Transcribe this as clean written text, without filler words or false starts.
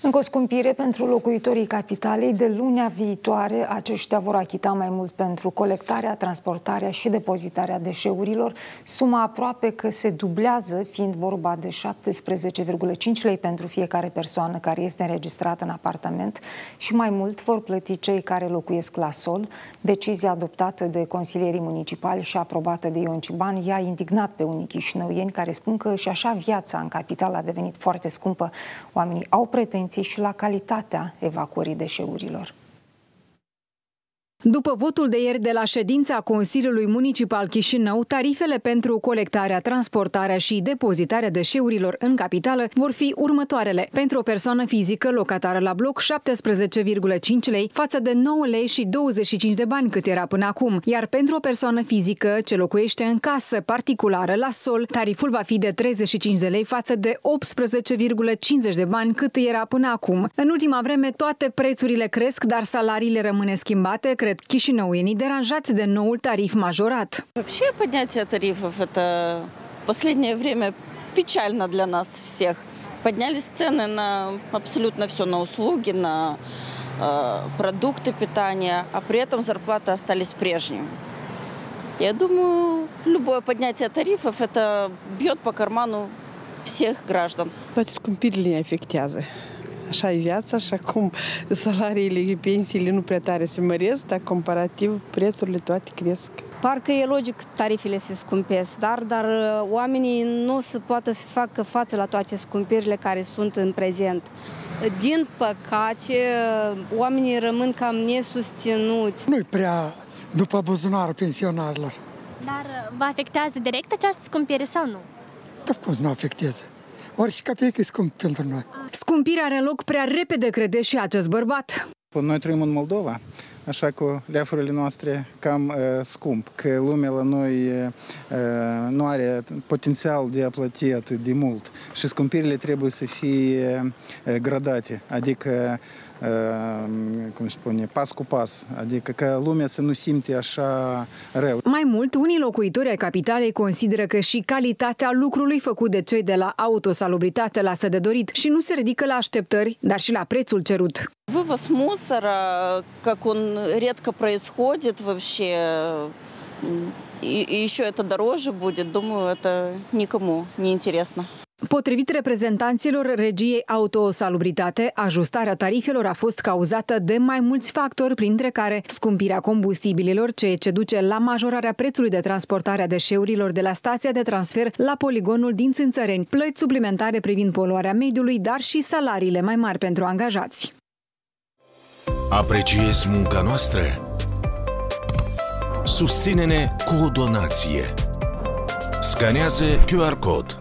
Încă o scumpire pentru locuitorii capitalei. De lunea viitoare, aceștia vor achita mai mult pentru colectarea, transportarea și depozitarea deșeurilor. Suma aproape că se dublează, fiind vorba de 17,5 lei pentru fiecare persoană care este înregistrată în apartament și mai mult vor plăti cei care locuiesc la sol. Decizia adoptată de consilierii municipali și aprobată de Ion Ciban i-a indignat pe unii chișinăuieni care spun că și așa viața în capitală a devenit foarte scumpă. Oamenii au pretenții și la calitatea evacuării deșeurilor. După votul de ieri de la ședința Consiliului Municipal Chișinău, tarifele pentru colectarea, transportarea și depozitarea deșeurilor în capitală vor fi următoarele. Pentru o persoană fizică locatară la bloc, 17,5 lei față de 9 lei și 25 de bani cât era până acum. Iar pentru o persoană fizică ce locuiește în casă particulară la sol, tariful va fi de 35 de lei față de 18,50 de bani cât era până acum. În ultima vreme toate prețurile cresc, dar salariile rămân neschimbate, chișinăuienii deранжați de noul tarif majorat. Вообще поднятие тарифов – это в последнее время печально для нас всех. Поднялись цены на абсолютно все, на услуги, на продукты питания, а при этом зарплаты остались прежними. Я думаю, любое поднятие тарифов – это бьет по карману всех граждан. Toate scumpirile ne afectează. Așa e viața și acum salariile, pensiile nu prea tare se măresc, dar comparativ prețurile toate cresc. Parcă e logic tarifele se scumpesc, dar oamenii nu se poate să facă față la toate scumpirile care sunt în prezent. Din păcate, oamenii rămân cam nesusținuți. Nu-i prea după buzunarul pensionarilor. Dar vă afectează direct această scumpire sau nu? Dar cum să nu afecteze? Orice capic e scump pentru noi. Scumpirea are loc prea repede, crede și acest bărbat. Noi trăim în Moldova, așa că leafurile noastre cam scump, că lumea la noi nu are potențial de a plăti atât de mult și scumpirile trebuie să fie gradate, adică cum spune, pas cu pas, adică ca lumea să nu simte așa rău. Mai mult, unii locuitori ai capitalei consideră că și calitatea lucrului făcut de cei de la autosalubritate lasă de dorit și nu se ridică la așteptări, dar și la prețul cerut. Вывоз мусора, как он редко происходит вообще, и еще это дороже будет, думаю, это никому не интересно. Potrivit reprezentanților regiei Autosalubritate, ajustarea tarifelor a fost cauzată de mai mulți factori, printre care scumpirea combustibililor, ceea ce duce la majorarea prețului de transportare a deșeurilor de la stația de transfer la poligonul din Țânțăreni, plăți suplimentare privind poluarea mediului, dar și salariile mai mari pentru angajați. Apreciezi munca noastră? Susține-ne cu o donație. Scanează QR Code.